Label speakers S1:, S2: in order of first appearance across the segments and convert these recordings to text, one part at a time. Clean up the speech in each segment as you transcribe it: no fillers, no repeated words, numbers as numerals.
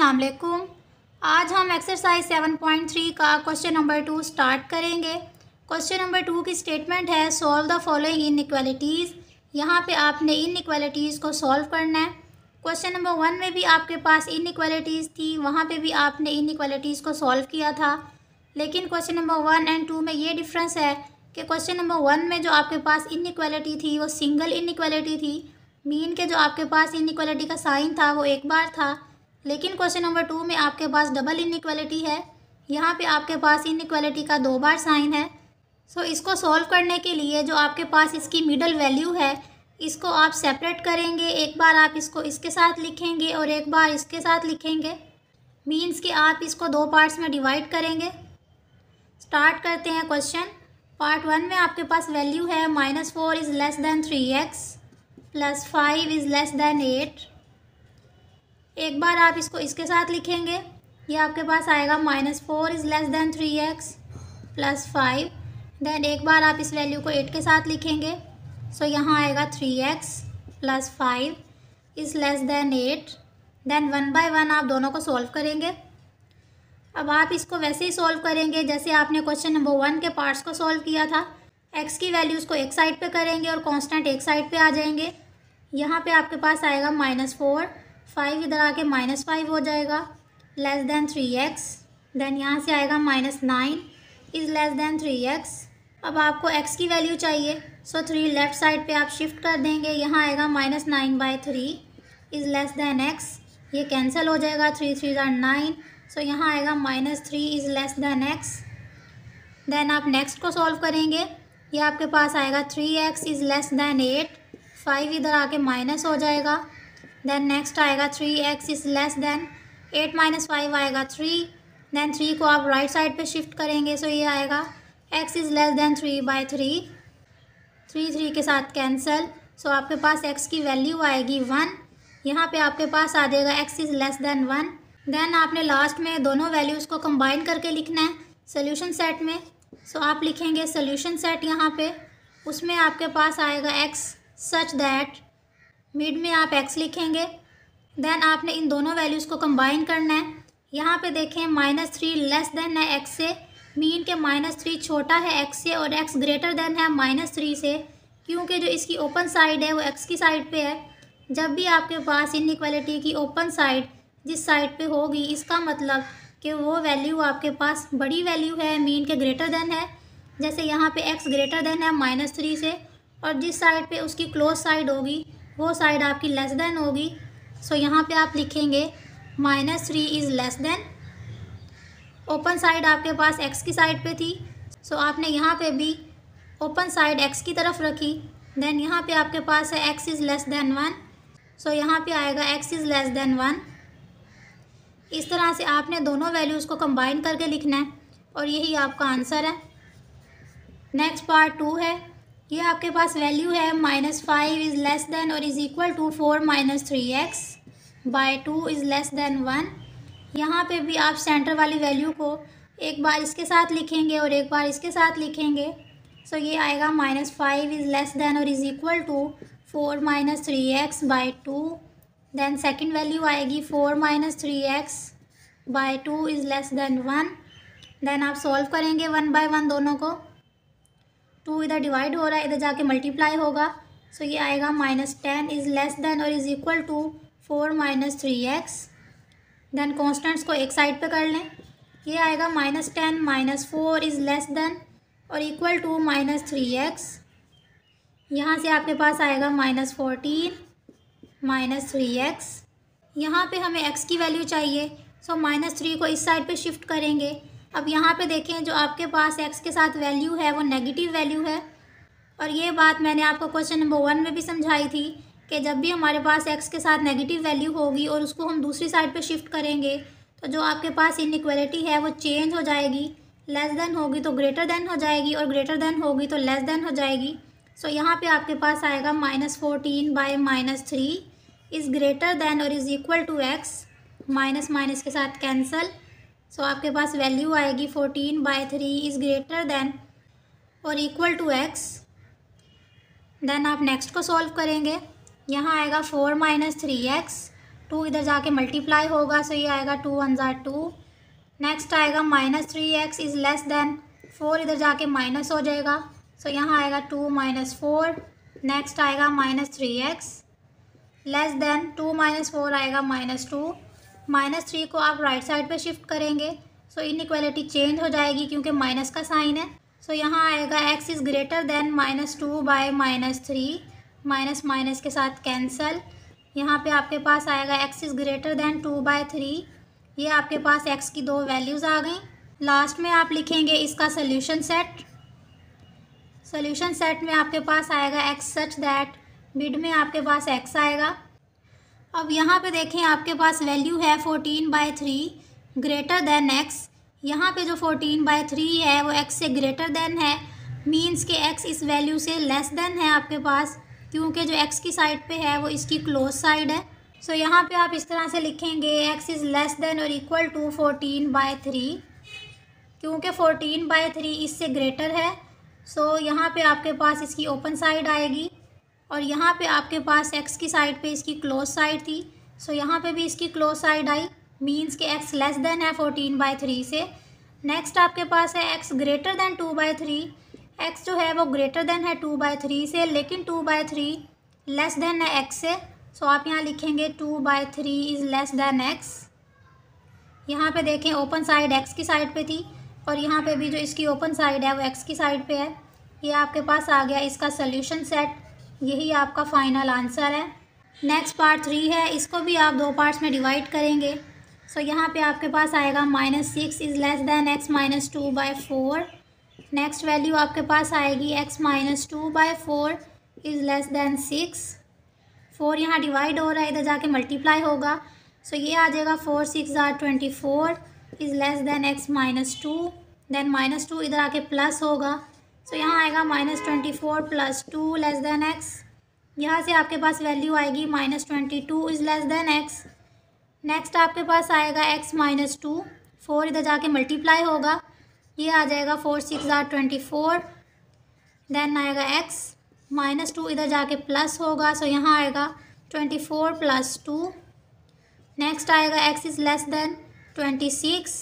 S1: अस्सलाम वालेकुम। आज हम एक्सरसाइज 7.3 का क्वेश्चन नंबर 2 स्टार्ट करेंगे। क्वेश्चन नंबर 2 की स्टेटमेंट है सॉल्व द फॉलोइंग इनइक्वालिटीज़। यहाँ पे आपने इनइक्वालिटीज़ को सॉल्व करना है। क्वेश्चन नंबर 1 में भी आपके पास इनइक्वालिटीज़ थी, वहाँ पे भी आपने इनइक्वालिटीज़ को सॉल्व किया था। लेकिन क्वेश्चन नंबर 1 एंड 2 में ये डिफरेंस है कि क्वेश्चन नंबर 1 में जो आपके पास इनइक्वालिटी थी वो सिंगल इनइक्वालिटी थी। मीन के जो आपके पास इनइक्वालिटी का साइन था वो एक बार था। लेकिन क्वेश्चन नंबर 2 में आपके पास डबल इनइक्वालिटी है। यहाँ पे आपके पास इनइक्वालिटी का 2 बार साइन है। सो इसको सॉल्व करने के लिए जो आपके पास इसकी मिडल वैल्यू है इसको आप सेपरेट करेंगे। एक बार आप इसको इसके साथ लिखेंगे और एक बार इसके साथ लिखेंगे। मीन्स कि आप इसको 2 पार्ट्स में डिवाइड करेंगे। स्टार्ट करते हैं क्वेश्चन। पार्ट 1 में आपके पास वैल्यू है -4 is less than 3x plus 5 is less than 8। एक बार आप इसको इसके साथ लिखेंगे, ये आपके पास आएगा -4 is less than 3x plus 5। Then एक बार आप इस वैल्यू को 8 के साथ लिखेंगे, सो यहाँ आएगा 3x plus 5 is less than 8। Then 1 by 1 आप दोनों को सॉल्व करेंगे। अब आप इसको वैसे ही सॉल्व करेंगे जैसे आपने क्वेश्चन नंबर 1 के पार्ट्स को सॉल्व किया था। x की वैल्यूज़ को एक साइड पे करेंगे और कांस्टेंट एक साइड पे आ जाएंगे। यहाँ पे आपके पास आएगा -4, 5 इधर आके -5 हो जाएगा, लेस दैन 3x। देन यहाँ से आएगा -9 इज़ लेस दैन 3x। अब आपको x की वैल्यू चाहिए, सो 3 लेफ़्ट साइड पे आप शिफ्ट कर देंगे। यहाँ आएगा -9/3 इज़ लेस दैन x। ये कैंसिल हो जाएगा, 3 3 are 9, सो यहाँ आएगा -3 is less than x। Then आप नेक्स्ट को सॉल्व करेंगे। ये आपके पास आएगा 3x इज़ लेस दैन 8, 5 इधर आके माइनस हो जाएगा। देन नेक्स्ट आएगा 3x इज़ लेस दैन 8 - 5 आएगा 3। देन 3 को आप राइट साइड पे शिफ्ट करेंगे, सो ये आएगा x इज़ लेस दैन 3/3। 3 के साथ कैंसिल, सो आपके पास x की वैल्यू आएगी 1। यहाँ पे आपके पास आ जाएगा x is less than 1। Then आपने लास्ट में दोनों वैल्यूज़ को कंबाइन करके लिखना है सोल्यूशन सेट में। सो आप लिखेंगे सोल्यूशन सेट यहाँ पे, उसमें आपके पास आएगा x सच दैट, मिड में आप x लिखेंगे। देन आपने इन दोनों वैल्यूज़ को कंबाइन करना है। यहाँ पे देखें -3 लेस देन है x से, मीन के -3 छोटा है x से और x ग्रेटर देन है -3 से, क्योंकि जो इसकी ओपन साइड है वो x की साइड पे है। जब भी आपके पास इनइक्वालिटी की ओपन साइड जिस साइड पे होगी, इसका मतलब कि वो वैल्यू आपके पास बड़ी वैल्यू है, मीन के ग्रेटर देन है। जैसे यहाँ पे x ग्रेटर देन है -3 से, और जिस साइड पे उसकी क्लोज साइड होगी वो साइड आपकी लेस देन होगी। सो यहाँ पे आप लिखेंगे -3 is less than, open side आपके पास x की साइड पे थी, सो आपने यहाँ पे भी ओपन साइड x की तरफ रखी। देन यहाँ पे आपके पास है x is less than 1, so यहाँ पे आएगा x इज़ लेस देन 1। इस तरह से आपने दोनों वैल्यूज़ को कंबाइन करके लिखना है और यही आपका आंसर है। नेक्स्ट पार्ट 2 है। ये आपके पास वैल्यू है -5 इज़ लेस देन और is equal to 4 - 3x/2 is less than 1। यहाँ पे भी आप सेंटर वाली वैल्यू को एक बार इसके साथ लिखेंगे और एक बार इसके साथ लिखेंगे। सो ये आएगा -5 इज़ लेस देन और is equal to 4 - 3x/2। Then second value आएगी 4 - 3x/2 is less than 1। Then आप सॉल्व करेंगे 1 बाय 1 दोनों को। 2 इधर डिवाइड हो रहा है, इधर जाके मल्टीप्लाई होगा, सो ये आएगा -10 इज़ लेस देन और is equal to 4 - 3x। Then constants को एक साइड पे कर लें। ये आएगा -10 - 4 इज़ लेस देन और इक्वल टू -3x। यहाँ से आपके पास आएगा -14 - 3x। यहाँ पे हमें x की वैल्यू चाहिए, सो -3 को इस साइड पे शिफ्ट करेंगे। अब यहाँ पे देखें जो आपके पास x के साथ वैल्यू है वो नेगेटिव वैल्यू है, और ये बात मैंने आपको क्वेश्चन नंबर 1 में भी समझाई थी कि जब भी हमारे पास x के साथ नेगेटिव वैल्यू होगी और उसको हम दूसरी साइड पे शिफ्ट करेंगे तो जो आपके पास इनइक्वालिटी है वो चेंज हो जाएगी। लेस देन होगी तो ग्रेटर देन हो जाएगी और ग्रेटर देन होगी तो लेस देन हो जाएगी। सो यहाँ पे आपके पास आएगा -14/-3 इज़ ग्रेटर देन और is equal to x, minus minus के साथ कैंसल। सो आपके पास वैल्यू आएगी 14/3 इज़ ग्रेटर देन और इक्वल टू x। देन आप नेक्स्ट को सॉल्व करेंगे। यहाँ आएगा 4 - 3x 2 इधर जाके मल्टीप्लाई होगा, सो ये आएगा 2 1 ज़ा 2। नेक्स्ट आएगा -3x इज़ लेस देन 4, इधर जाके माइनस हो जाएगा, सो यहाँ आएगा 2 - 4। नेक्स्ट आएगा -3x लेस देन 2 - 4 आएगा -2। -3 को आप राइट साइड पे शिफ्ट करेंगे, सो इनइक्वालिटी चेंज हो जाएगी क्योंकि माइनस का साइन है। सो यहाँ आएगा x is greater than -2 by -3, minus minus के साथ कैंसल। यहाँ पे आपके पास आएगा x इज़ ग्रेटर देन 2/3। ये आपके पास x की दो वैल्यूज़ आ गई। लास्ट में आप लिखेंगे इसका सोल्यूशन सेट। सोल्यूशन सेट में आपके पास आएगा x सच दैट, मिड में आपके पास x आएगा। अब यहाँ पे देखें आपके पास वैल्यू है 14/3 ग्रेटर देन x। यहाँ पे जो 14/3 है वो x से ग्रेटर देन है, मीन्स कि x इस वैल्यू से लेस देन है आपके पास, क्योंकि जो x की साइड पे है वो इसकी क्लोज साइड है। सो यहाँ पे आप इस तरह से लिखेंगे x इज़ लेस देन और इक्वल टू 14/3, क्योंकि 14/3 इससे ग्रेटर है। सो यहाँ पे आपके पास इसकी ओपन साइड आएगी और यहाँ पे आपके पास x की साइड पे इसकी क्लोज साइड थी, सो यहाँ पे भी इसकी क्लोज साइड आई, मीन्स कि x लेस देन है 14/3 से। नेक्स्ट आपके पास है x ग्रेटर देन 2/3। x जो है वो ग्रेटर देन है 2/3 से, लेकिन 2/3 लेस देन है x से, सो आप यहाँ लिखेंगे 2/3 इज़ लेस देन x। यहाँ पे देखें ओपन साइड x की साइड पे थी और यहाँ पे भी जो इसकी ओपन साइड है वो x की साइड पे है। ये आपके पास आ गया इसका सोल्यूशन सेट, यही आपका फाइनल आंसर है। नेक्स्ट पार्ट 3 है, इसको भी आप दो पार्ट्स में डिवाइड करेंगे। सो यहाँ पे आपके पास आएगा -6 is less than x - 2/4। Next value आपके पास आएगी x - 2/4 इज़ लेस देन 6। 4 यहाँ डिवाइड हो रहा है, इधर जाके मल्टीप्लाई होगा, सो ये आ जाएगा 4 6 ज़ा 24 is less than x - 2। Then -2 इधर आके प्लस होगा, सो यहाँ आएगा -24 + 2 लेस देन x। यहाँ से आपके पास वैल्यू आएगी -22 is less than x। Next आपके पास आएगा x - 2, 4 इधर जाके मल्टीप्लाई होगा, ये आ जाएगा 4 6 ज़ा 24। देन आएगा x -2 इधर जाके प्लस होगा, सो यहाँ आएगा 24 + 2। नेक्स्ट आएगा x इज़ लेस देन 26।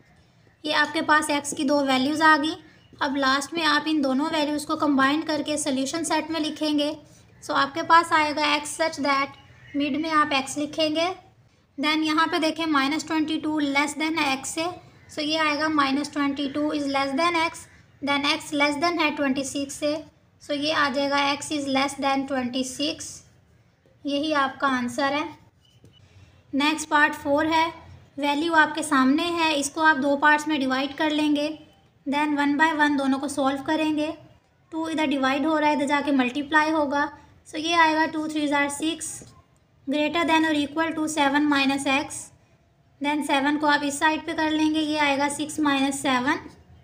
S1: ये आपके पास x की दो वैल्यूज़ आ गई। अब लास्ट में आप इन दोनों वैल्यूज़ को कंबाइन करके सोल्यूशन सेट में लिखेंगे। सो आपके पास आएगा x सच दैट, मिड में आप x लिखेंगे। देन यहाँ पे देखें -22 लेस देन है x से, सो ये आएगा -22 is less than x। Then x less than है 26 से, सो ये आ जाएगा x इज़ लेस देन 26। यही आपका आंसर है। नेक्स्ट पार्ट 4 है, वैल्यू आपके सामने है, इसको आप दो पार्ट्स में डिवाइड कर लेंगे। देन 1 बाय 1 दोनों को सॉल्व करेंगे। 2 इधर डिवाइड हो रहा है, इधर जाके मल्टीप्लाई होगा, सो ये आएगा 2 3 ज़ा 6 ग्रेटर देन और इक्वल टू 7 - x। देन 7 को आप इस साइड पे कर लेंगे, ये आएगा 6 - 7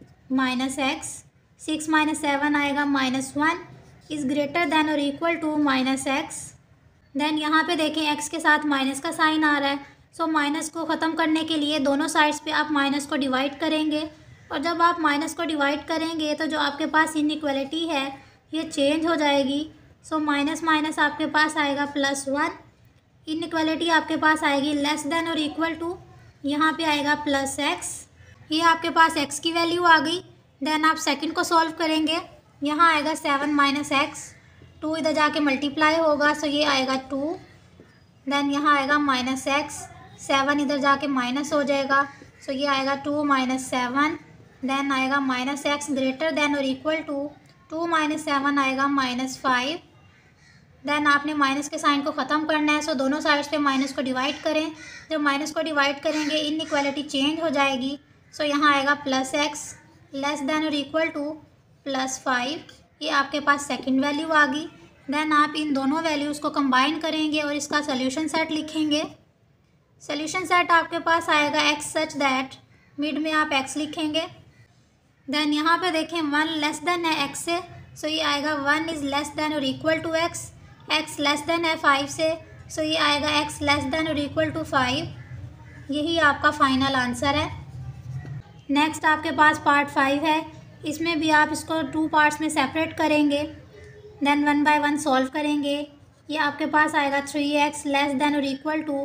S1: -x। 6 - 7 आएगा -1 इज़ ग्रेटर देन और इक्वल टू -x। देन यहाँ पे देखें x के साथ माइनस का साइन आ रहा है, सो माइनस को ख़त्म करने के लिए दोनों साइड्स पे आप माइनस को डिवाइड करेंगे, और जब आप माइनस को डिवाइड करेंगे तो जो आपके पास इनइक्वालिटी है ये चेंज हो जाएगी। सो माइनस माइनस आपके पास आएगा +1। इनइक्वालिटी आपके पास आएगी लेस देन और इक्वल टू, यहाँ पे आएगा +x। ये आपके पास x की वैल्यू आ गई। देन आप सेकंड को सॉल्व करेंगे, यहाँ आएगा 7 - x। 2 इधर जाके मल्टीप्लाई होगा, सो ये आएगा 2। देन यहाँ आएगा -x, 7 इधर जाके माइनस हो जाएगा, सो ये आएगा 2 - 7। देन आएगा -x ग्रेटर देन और इक्वल टू 2 - 7 आएगा -5। देन आपने माइनस के साइन को ख़त्म करना है, सो दोनों साइड्स पे माइनस को डिवाइड करें। जब माइनस को डिवाइड करेंगे इनइक्वालिटी चेंज हो जाएगी, सो यहाँ आएगा +x लेस देन और इक्वल टू +5। ये आपके पास सेकंड वैल्यू आ गई। देन आप इन दोनों वैल्यूज़ को कंबाइन करेंगे और इसका सोल्यूशन सेट लिखेंगे। सोल्यूशन सेट आपके पास आएगा x सच दैट, मिड में आप x लिखेंगे। देन यहाँ पे देखें 1 लेस देन है x से, सो ये आएगा 1 इज़ लेस देन और equal to x। x less than है 5 से, सो ये आएगा x लेस देन और इक्वल टू 5। यही आपका फाइनल आंसर है। नेक्स्ट आपके पास पार्ट 5 है, इसमें भी आप इसको 2 पार्ट्स में सेपरेट करेंगे। देन 1 बाय 1 सॉल्व करेंगे। ये आपके पास आएगा 3x लेस देन और इक्वल टू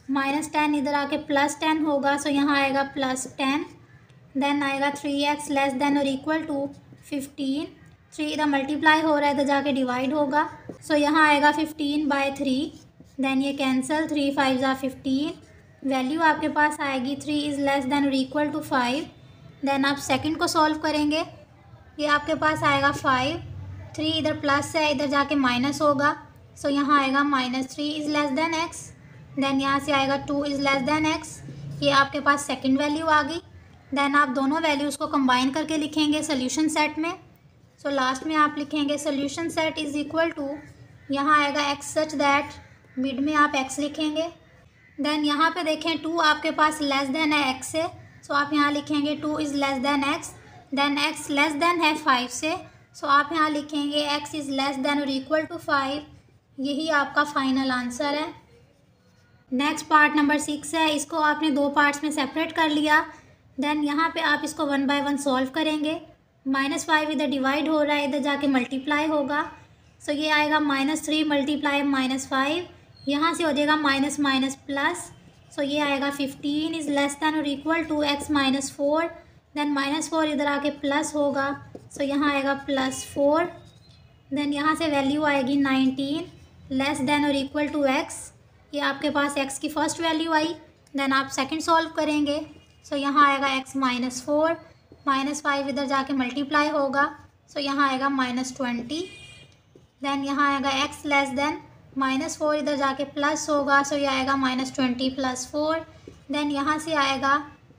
S1: -10 इधर आके +10 होगा, सो यहाँ आएगा +10। देन आएगा 3x लेस देन और इक्वल टू 15। 3 इधर मल्टीप्लाई हो रहा है, इधर जाके डिवाइड होगा, सो यहाँ आएगा 15/3। देन ये कैंसिल, 3 5 ज़ा 15। वैल्यू आपके पास आएगी 3 इज़ लेस देन और इक्वल टू 5। देन आप सेकंड को सॉल्व करेंगे, ये आपके पास आएगा 5। 3 इधर प्लस है, इधर जाके माइनस होगा, सो यहाँ आएगा -3 is less than x। Then यहाँ से आएगा 2 इज़ लेस देन x। ये आपके पास सेकंड वैल्यू आ गई। देन आप दोनों वैल्यूज़ को कंबाइन करके लिखेंगे सोल्यूशन सेट में। सो लास्ट में आप लिखेंगे solution set is equal to, यहाँ आएगा x सच दैट, मिड में आप x लिखेंगे। देन यहाँ पे देखें 2 आपके पास लेस देन है x से, सो आप यहाँ लिखेंगे 2 is less than x। Then x less than है 5 से, सो आप यहाँ लिखेंगे x इज़ लेस देन और इक्वल टू 5। यही आपका फाइनल आंसर है। नेक्स्ट पार्ट नंबर 6 है, इसको आपने 2 पार्ट्स में सेपरेट कर लिया। देन यहाँ पे आप इसको 1 बाय 1 सॉल्व करेंगे। -5 इधर डिवाइड हो रहा है, इधर जाके मल्टीप्लाई होगा, सो ये आएगा -3 मल्टीप्लाई -5, यहाँ से हो जाएगा माइनस माइनस प्लस, सो ये आएगा 15 इज़ लेस दैन और इक्वल टू x -4। देन -4 इधर आके प्लस होगा, सो यहाँ आएगा +4। देन यहाँ से वैल्यू आएगी 19 लेस दैन और इक्वल टू x। ये आपके पास x की फ़र्स्ट वैल्यू आई। देन आप सेकंड सॉल्व करेंगे, सो यहाँ आएगा x -4, -5 इधर जाके मल्टीप्लाई होगा, सो यहाँ आएगा -20। देन यहाँ आएगा x लेस देन, -4 इधर जाके प्लस होगा, सो ये आएगा -20 + 4। देन यहाँ से आएगा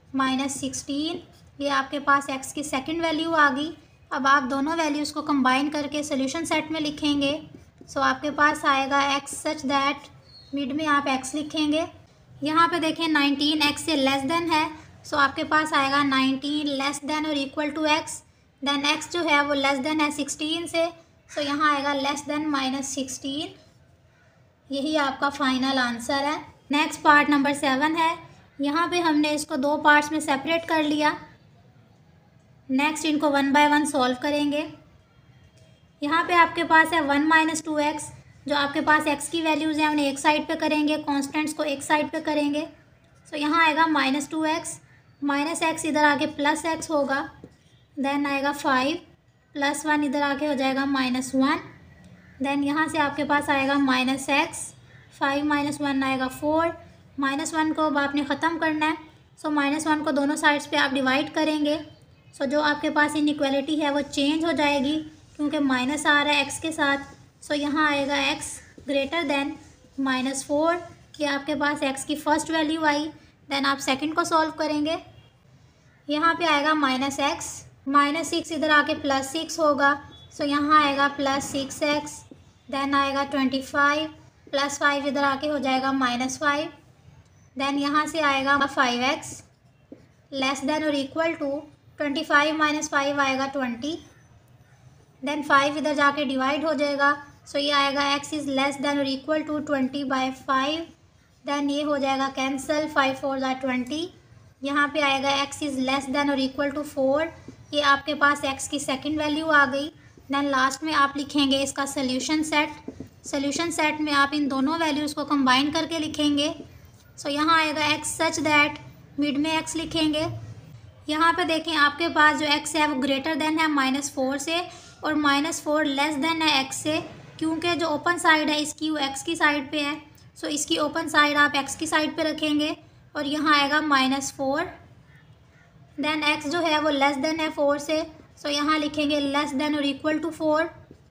S1: -16। ये आपके पास x की सेकंड वैल्यू आ गई। अब आप दोनों वैल्यूज़ को कंबाइन करके सोल्यूशन सेट में लिखेंगे, सो आपके पास आएगा x सच दैट, मिड में आप x लिखेंगे। यहाँ पे देखें 19 x से लेस देन है, सो आपके पास आएगा 19 लेस देन और equal to x। Then x जो है वो लेस देन है 16 से, सो यहाँ आएगा लेस देन -16। यही आपका फाइनल आंसर है। नेक्स्ट पार्ट नंबर 7 है, यहाँ पे हमने इसको 2 पार्ट्स में सेपरेट कर लिया। नेक्स्ट इनको 1 बाय 1 सॉल्व करेंगे। यहाँ पे आपके पास है 1 - 2x, जो आपके पास x की वैल्यूज़ हैं उन्हें एक साइड पे करेंगे, कॉन्स्टेंट्स को एक साइड पे करेंगे, सो यहाँ आएगा -2x, -x इधर आके +x होगा। देन आएगा 5 +1 इधर आके हो जाएगा -1। देन यहाँ से आपके पास आएगा -x, 5 - 1 आएगा 4। -1 को अब आपने ख़त्म करना है, सो -1 को दोनों साइड्स पे आप डिवाइड करेंगे, सो जो आपके पास इनइक्वालिटी है वो चेंज हो जाएगी क्योंकि माइनस आ रहा है x के साथ, सो यहाँ आएगा x ग्रेटर देन -4। ये आपके पास x की फ़र्स्ट वैल्यू आई। देन आप सेकंड को सॉल्व करेंगे, यहाँ पे आएगा -x, -6 इधर आके +6 होगा, सो यहाँ आएगा +6x। देन आएगा 25 +5 इधर आके हो जाएगा -5। देन यहाँ से आएगा 5x लेस देन और इक्वल टू 25 - 5 आएगा 20। देन 5 इधर जाके डिवाइड हो जाएगा, सो ये आएगा x इज़ लेस देन और इक्वल टू 20/5। देन ये हो जाएगा कैंसिल, 5 4 ज़ा 20। यहाँ पे आएगा x इज़ लेस देन और इक्वल टू 4। ये आपके पास x की सेकंड वैल्यू आ गई। देन लास्ट में आप लिखेंगे इसका सोल्यूशन सेट। सोल्यूशन सेट में आप इन दोनों वैल्यूज़ को कंबाइन करके लिखेंगे, सो यहाँ आएगा x सच दैट, मिड में x लिखेंगे। यहाँ पे देखें आपके पास जो x है वो ग्रेटर देन है -4 से और -4 लेस देन है x से, क्योंकि जो ओपन साइड है इसकी वो x की साइड पे है, सो इसकी ओपन साइड आप x की साइड पे रखेंगे और यहाँ आएगा -4। देन x जो है वो लेस देन है 4 से, सो यहाँ लिखेंगे लेस देन और इक्वल टू 4।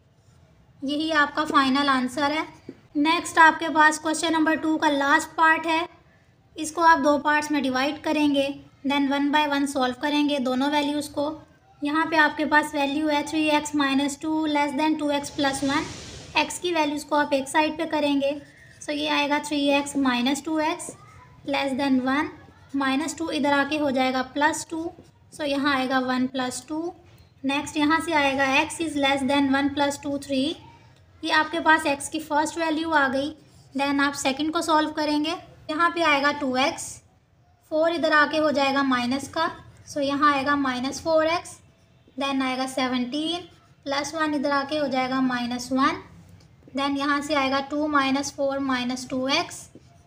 S1: यही आपका फाइनल आंसर है। नेक्स्ट आपके पास क्वेश्चन नंबर 2 का लास्ट पार्ट है, इसको आप 2 पार्ट्स में डिवाइड करेंगे। देन 1 बाय 1 सॉल्व करेंगे दोनों वैल्यूज़ को। यहाँ पे आपके पास वैल्यू है 3x - 2 less than 2x + 1। x की वैल्यूज़ को आप एक साइड पे करेंगे, सो ये आएगा 3x - 2x लेस देन 1, -2 इधर आके हो जाएगा +2, सो यहाँ आएगा 1 + 2। नेक्स्ट यहाँ से आएगा x इज़ लेस देन 1 + 2 3। ये आपके पास x की फ़र्स्ट वैल्यू आ गई। देन आप सेकंड को सॉल्व करेंगे, यहाँ पे आएगा 2x, 4 इधर आके हो जाएगा माइनस का, सो यहाँ आएगा -4x। देन आएगा 17 +1 इधर आके हो जाएगा -1। देन यहाँ से आएगा 2 - 4 - 2x।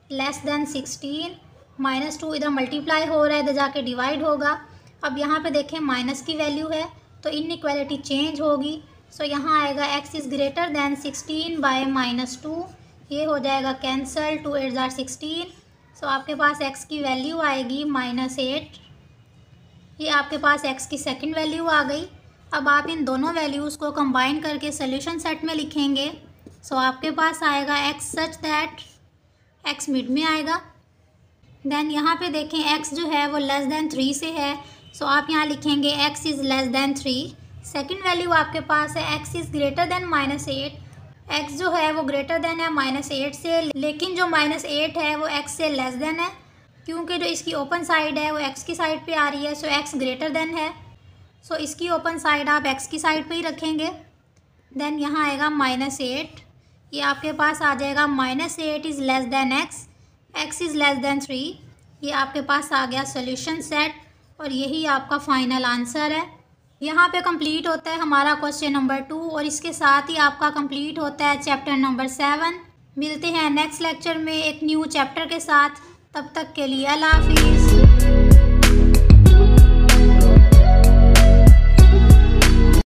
S1: लेस देन 16, -2 इधर मल्टीप्लाई हो रहा है, इधर जाके डिवाइड होगा। अब यहाँ पे देखें माइनस की वैल्यू है तो इनइक्वालिटी चेंज होगी। सो यहाँ आएगा x is greater than 16 by -2, ये हो जाएगा कैंसल, 2 8 जार 16। सो आपके पास x की वैल्यू आएगी -8। ये आपके पास x की सेकंड वैल्यू आ गई। अब आप इन दोनों वैल्यूज़ को कंबाइन करके सोल्यूशन सेट में लिखेंगे। सो आपके पास आएगा x such that x mid में आएगा। देन यहाँ पे देखें x जो है वो लेस दैन 3 से है। सो आप यहाँ लिखेंगे x is less than 3। Second value आपके पास है x is greater than -8। x जो है वो ग्रेटर दैन है -8 से, लेकिन जो -8 है वो x से लेस दैन है, क्योंकि जो इसकी ओपन साइड है वो x की साइड पे आ रही है। सो x ग्रेटर दैन है। सो इसकी ओपन साइड आप x की साइड पे ही रखेंगे। देन यहाँ आएगा -8, ये आपके पास आ जाएगा -8 is less than x is less than 3। ये आपके पास आ गया सोल्यूशन सेट और यही आपका फाइनल आंसर है। यहाँ पे कंप्लीट होता है हमारा क्वेश्चन नंबर 2 और इसके साथ ही आपका कंप्लीट होता है चैप्टर नंबर 7। मिलते हैं नेक्स्ट लेक्चर में एक न्यू चैप्टर के साथ। तब तक के लिए अल्लाह हाफिज़।